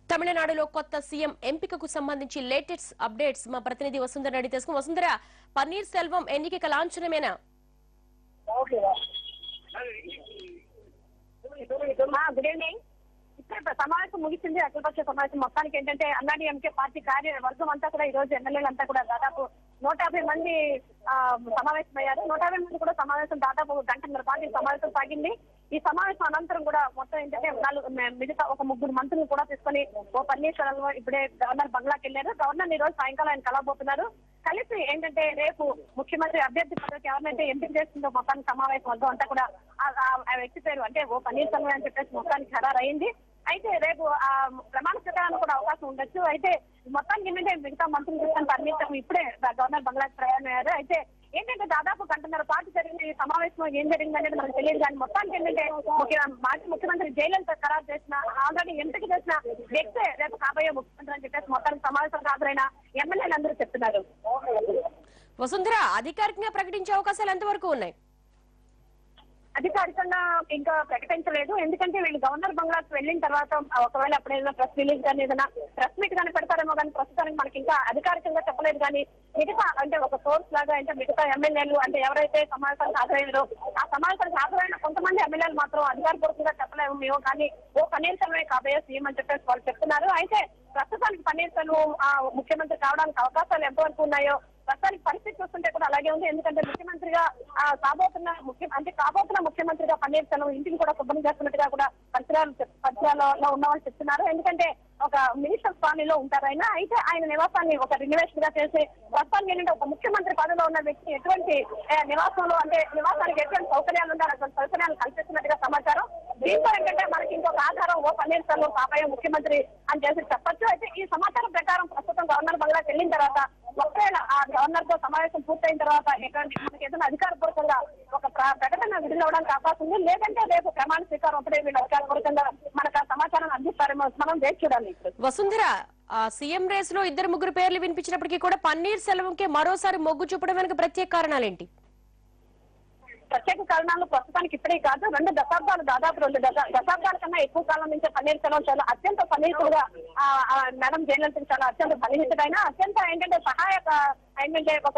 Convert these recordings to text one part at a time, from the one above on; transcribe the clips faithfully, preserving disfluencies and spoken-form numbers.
తమిళనాడులో కొత్త సీఎం ఎంపికకు సంబంధించి లేటెస్ట్ అప్డేట్స్ మా ప్రతినిధి వసుంధర అడిగి తెలుసుకుని. వసుంధర, పన్నీర్సెల్వం ఎన్నిక లాంఛనమేనా? Good evening. ఇక్కడ సమావేశం ముగిసింది. అఖిలపక్ష సమావేశం మొత్తానికి ఏంటంటే అన్నాడీఎంకే పార్టీ కార్యవర్గం అంతా కూడా ఈ రోజు ఎమ్మెల్యేలంతా కూడా దాదాపు నూట యాభై మంది సమావేశమయ్యారు. నూట యాభై మంది కూడా సమావేశం దాదాపు ఒక గంటన్నర పాటు సమావేశం సాగింది. ఈ సమావేశం అనంతరం కూడా మొత్తం ఏంటంటే నాలుగు మిగతా ఒక ముగ్గురు మంత్రులు కూడా తీసుకొని ఓ పన్నీర్సెల్వం ఇప్పుడే గవర్నర్ బంగ్లాకి వెళ్ళారు. గవర్నర్ ఈ రోజు సాయంకాలం ఆయన కలవబోతున్నారు. కలిసి ఏంటంటే రేపు ముఖ్యమంత్రి అభ్యర్థి పదవికి ఎవరినైతే ఎంపిక చేస్తుందో మొత్తానికి సమావేశం వద్దాం అంతా కూడా ఆ వ్యక్తి పేరు అంటే ఓ పన్నీర్సెల్వం అని చెప్పేసి మొత్తానికి ఖరారు అయింది. అయితే రేపు ఆ ప్రమాణ స్వీకారానికి కూడా అవకాశం ఉండొచ్చు. అయితే మొత్తానికి ఏంటంటే మిగతా మంత్రులు చూసిన పన్నీర్సెల్వం ఇప్పుడే గవర్నర్ బంగ్లాకి ప్రయాణమయ్యారు. అయితే ఏంటంటే దాదాపు గంటన్నర పాటు జరిగిన ఈ సమావేశంలో ఏం జరిగింది అనేది మనకు తెలియదు. కానీ మొత్తానికి ఏంటంటే ముఖ్య మాజీ ముఖ్యమంత్రి జయలలిత ఖరారు చేసిన ఆల్రెడీ ఎంపిక చేసిన వ్యక్తే రేపు కాబోయే ముఖ్యమంత్రి అని చెప్పేసి మొత్తానికి సమావేశం హాజరైన ఎమ్మెల్యేలు అందరూ చెప్తున్నారు. వసుంధర, అధికారికంగా ప్రకటించే అవకాశాలు ఎంతవరకు ఉన్నాయి? అధికారికంగా ఇంకా ప్రకటించలేదు. ఎందుకంటే వీళ్ళు గవర్నర్ బంగ్లాకి వెళ్ళిన తర్వాత ఒకవేళ అప్పుడు ఏదైనా ప్రెస్ రిలీజ్ కానీ ఏదైనా ప్రెస్ మీట్ కానీ పెడతారేమో కానీ ప్రస్తుతానికి మనకి ఇంకా అధికారికంగా చెప్పలేదు. కానీ మిగతా అంటే ఒక సోర్స్ లాగా అంటే మిగతా ఎమ్మెల్యేలు అంటే ఎవరైతే సమావేశానికి హాజరయ్యారో ఆ సమావేశానికి హాజరైన కొంతమంది ఎమ్మెల్యేలు మాత్రం అధికారపూర్వకంగా చెప్పలేము మేము, కానీ ఓ పన్నీర్సెల్వమే కాబోయే సీఎం అని చెప్పేసి వాళ్ళు చెప్తున్నారు. అయితే ప్రస్తుతానికి పన్నీర్సెల్వం ముఖ్యమంత్రి కావడానికి అవకాశాలు ఎంతవరకు ఉన్నాయో ప్రస్తుతానికి పరిస్థితి చూస్తుంటే కూడా అలాగే ఉంది. ఎందుకంటే ముఖ్యమంత్రిగా కాబోతున్న ముఖ్య అంటే కాబోతున్న ముఖ్యమంత్రిగా పన్నీర్సెల్వం ఇంటిని కూడా శుభ్రం చేస్తున్నట్టుగా కూడా పరిసరాలు పరిసరాలలో ఉన్న వాళ్ళు చెప్తున్నారు. ఎందుకంటే ఒక మినిస్టర్ స్థానంలో ఉంటారు ఆయన. అయితే ఆయన నివాసాన్ని ఒక రినోవేషన్ గా చేసి ప్రస్తుతానికి ఏంటంటే ఒక ముఖ్యమంత్రి పదవిలో ఉన్న వ్యక్తి ఎటువంటి నివాసంలో అంటే నివాసానికి ఎటువంటి సౌకర్యాలు ఉండాలి అటువంటి సౌకర్యాలు కల్పిస్తున్నట్టుగా సమాచారం. దీంతో ఏంటంటే మనకి ఇంకొక ఆధారం ఓ పన్నీర్సెల్వం కాబోయే ముఖ్యమంత్రి అని చేసి చెప్పొచ్చు. అయితే ఈ సమాచారం ప్రకారం ప్రస్తుతం గవర్నర్ బంగ్లాకి వెళ్ళిన తర్వాత ఒకవేళ ఆ గవర్నర్ తో సమావేశం పూర్తయిన తర్వాత మనకి ఏదైనా అధికారపూర్వకంగా ఒక ప్రకటన విడుదలవడానికి అవకాశం ఉంది. లేదంటే రేపు ప్రమాణ స్వీకారం అప్పుడే వీళ్ళు అధికారపూర్వకంగా మనకు ఆ సమాచారం అందిస్తారేమో మనం వేచి చూడాలి. వసుంధర, సీఎం రేస్ లో ఇద్దరు ముగ్గురు పేర్లు వినిపించినప్పటికీ కూడా పన్నీర్సెల్వంకే మరోసారి మొగ్గు చూపడం వెనుక ప్రత్యేక కారణాలేంటి? ప్రత్యేక కారణాలు ప్రస్తుతానికి ఇప్పుడే కాదు, రెండు దశాబ్దాలు దాదాపు రెండు దశాబ్దాల కన్నా ఎక్కువ కాలం నుంచి పన్నీర్సెల్వం చాలా అత్యంత సన్నిహితుడుగా మేడం జయలలిత చాలా అత్యంత సన్నిహితుడైన అత్యంత ఏంటంటే సహాయక ఏంటంటే ఒక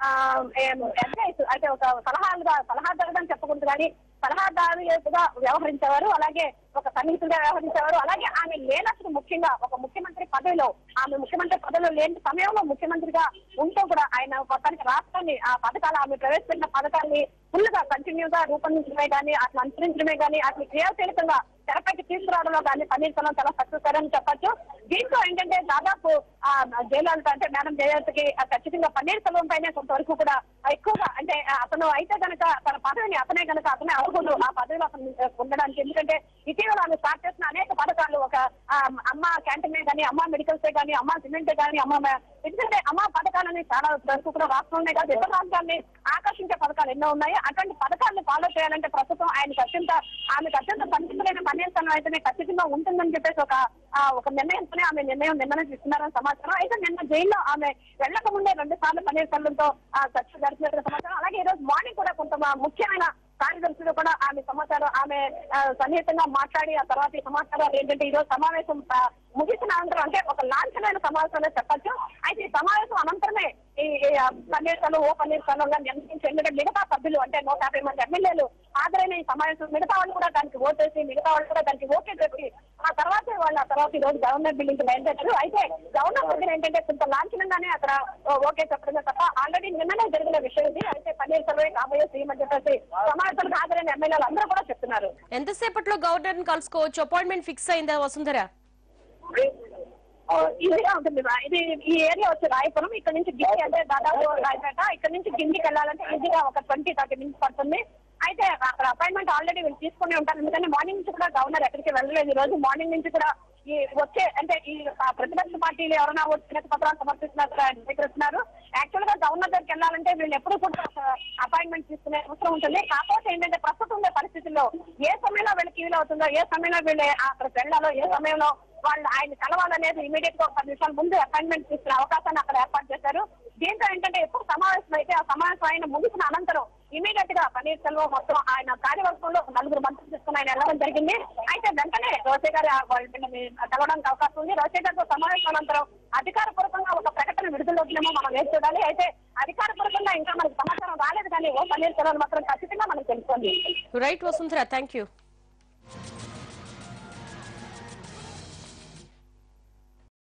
అడ్వైస్ అంటే ఒక సలహాలుగా సలహాదారుగా చెప్పకూడదు కానీ సలహాదారుగా వ్యవహరించేవారు. అలాగే ఒక సన్నిహితుడిగా వ్యవహరించేవారు. అలాగే ఆమె లేనప్పుడు ముఖ్యంగా ఒక ముఖ్యమంత్రి పదవిలో ఆమె ముఖ్యమంత్రి పదవిలో లేని సమయంలో ముఖ్యమంత్రిగా ఉంటూ కూడా ఆయన మొత్తానికి రాష్ట్రాన్ని ఆ పథకాలు ఆమె ప్రవేశపెట్టిన పథకాన్ని ఫుల్ గా కంటిన్యూగా రూపొందించడమే కానీ అట్లా అనుసరించడమే కానీ అట్లా క్రియాశీలకంగా తెరపైకి తీసుకురావడంలో కానీ పన్నీర్సెల్వం చాలా సక్సెస్ అని చెప్పొచ్చు. దీంతో ఏంటంటే దాదాపు ఆ జయలలిత అంటే మేడం జయలలితకి ఖచ్చితంగా పన్నీర్సెల్వం పైనే కొంతవరకు కూడా ఎక్కువగా అంటే అతను అయితే కనుక తన పదవిని అతనే కనుక అతనే అర్హుడు ఆ పదవిలో అతను ఉండడానికి. ఎందుకంటే ఇటీవల ఆమె స్టార్ట్ చేసిన అనేక పథకాలు ఒక అమ్మ క్యాంటీనే కానీ అమ్మ మెడికల్సే కానీ అమ్మ సిమెంటే కానీ అమ్మ ఎందుకంటే అమ్మ పథకాలని చాలా వరకు కూడా రాష్ట్రంలో కాదు ఇతర రాష్ట్రాన్ని ఆకర్షించే పథకాలు ఎన్నో ఉన్నాయి. అటువంటి పథకాలను ఫాలో చేయాలంటే ప్రస్తుతం ఆయనకు అత్యంత ఆమెకు అత్యంత పరిస్థితులైన పన్నీర్సెల్వం అయితేనే ఖచ్చితంగా ఉంటుందని చెప్పేసి ఒక ఒక నిర్ణయంతోనే ఆమె నిర్ణయం నిన్ననే తీసుకున్నారని సమాచారం. అయితే నిన్న జైల్లో ఆమె వెళ్లక ముందే రెండు సార్లు పన్నీర్సెల్వంతో చర్చ జరిపినట్టు సమాచారం. అలాగే ఈ రోజు మార్నింగ్ కూడా కొంత ముఖ్యమైన కార్యదర్శులు కూడా ఆమె సమాచారం ఆమె సన్నిహితంగా మాట్లాడి ఆ తర్వాత ఈ సమాచారాలు ఏంటంటే ఈ రోజు సమావేశం ముగిసిన అనంతరం అంటే ఒక లాంఛనమైన సమావేశం చెప్పచ్చు. అయితే ఈ సమావేశం అనంతరమే ఈ పన్నీర్సెల్వం ఓ పన్నీర్సెల్వం గారు నిర్ణయించి ఎందుకంటే మిగతా సభ్యులు అంటే నూట యాభై మంది ఎమ్మెల్యేలు హాజరైన ఈ సమావేశం మిగతా వాళ్ళు కూడా దానికి ఓటేసి మిగతా వాళ్ళు కూడా దానికి ఓకే చెప్పి ఆ తర్వాత వాళ్ళు ఆ తర్వాత ఈ రోజు గవర్నర్ బిల్డింగ్ బయలుదేరారు. అయితే గవర్నర్ దగ్గర ఏంటంటే కొంత లాంఛనంగానే అక్కడ ఓకే చెప్పడమే తప్ప ఆల్రెడీ నిన్ననే జరిగిన విషయం ఇది. అయితే పన్నీర్సెల్వం కాబోయే సీఎం అని చెప్పేసి సమావేశానికి హాజరైన ఎమ్మెల్యేలు అందరూ కూడా చెప్తున్నారు. ఎంతసేపట్లో గవర్నర్ ని కలుసుకోవచ్చు? అపాయింట్మెంట్ ఫిక్స్ అయిందా వసుంధర? ఈజీగా ఉంటుంది. ఇది ఈ ఏరియా వచ్చి రాయపురం, ఇక్కడ నుంచి గిడ్డి అంటే దాదాపు రాయపేట, ఇక్కడ నుంచి గిడ్డికి వెళ్ళాలంటే ఈజీగా ఒక ట్వంటీ థర్టీ మినిట్స్ పడుతుంది. అయితే అక్కడ అపాయింట్మెంట్ ఆల్రెడీ వీళ్ళు తీసుకునే ఉంటారు. ఎందుకంటే మార్నింగ్ నుంచి కూడా గవర్నర్ ఎక్కడికి వెళ్ళలేదు. ఈ రోజు మార్నింగ్ నుంచి కూడా ఈ వచ్చే అంటే ఈ ప్రతిపక్ష పార్టీలు ఎవరైనా వినతి పత్రాలు సమర్పిస్తున్నారు స్వీకరిస్తున్నారు. యాక్చువల్ గా గవర్నర్ దగ్గరికి వెళ్ళాలంటే వీళ్ళు ఎప్పుడు కూడా అపాయింట్మెంట్ తీసుకునే అవసరం ఉంటుంది. కాకపోతే ఏంటంటే ప్రస్తుతం ఉండే పరిస్థితుల్లో ఏ సమయంలో వీళ్ళకి వీలు అవుతుందో ఏ సమయంలో వీళ్ళు అక్కడికి వెళ్ళాలో ఏ సమయంలో వాళ్ళు ఆయన కలవాలనేది ఇమీడియట్ గా ఒక పది నిమిషాల ముందు అపాయింట్మెంట్ తీసుకునే అవకాశాన్ని అక్కడ ఏర్పాటు చేశారు. దీంతో ఏంటంటే ఎప్పుడు సమావేశం అయితే ఆ సమావేశం ఆయన ముగిసిన అనంతరం ఇమీడియట్ గా పన్నీర్సెల్వం మొత్తం ఆయన కార్యవర్గంలో నలుగురు మంత్రులు తీసుకుని ఆయన వెళ్ళడం జరిగింది. అయితే వెంటనే రోసే గారి కలవడానికి అవకాశం ఉంది. రోసే గారితో సమావేశం అనంతరం అధికారపూర్వకంగా ఒక ప్రకటన విడుదలవుతుందేమో మనం వేచి చూడాలి. అయితే అధికారపూర్వకంగా ఇంకా మనకు సమాచారం రాలేదు కానీ ఓ పన్నీర్సెల్వం మాత్రం ఖచ్చితంగా మనకు తెలుస్తుంది. Right Vasundhara, thank you.